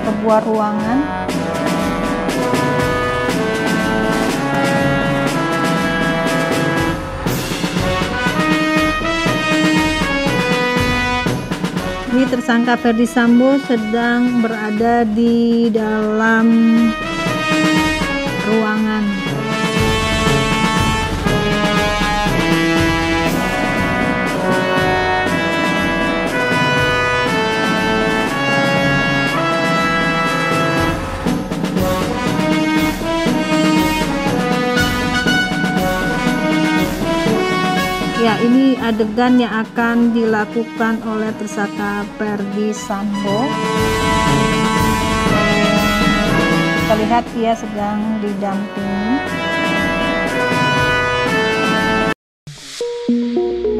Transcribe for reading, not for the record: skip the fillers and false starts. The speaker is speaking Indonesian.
sebuah ruangan. Ini tersangka Ferdy Sambo sedang berada di dalam ruangan. Ya, ini adegan yang akan dilakukan oleh tersangka Ferdy Sambo. Kita lihat ia sedang didampingi.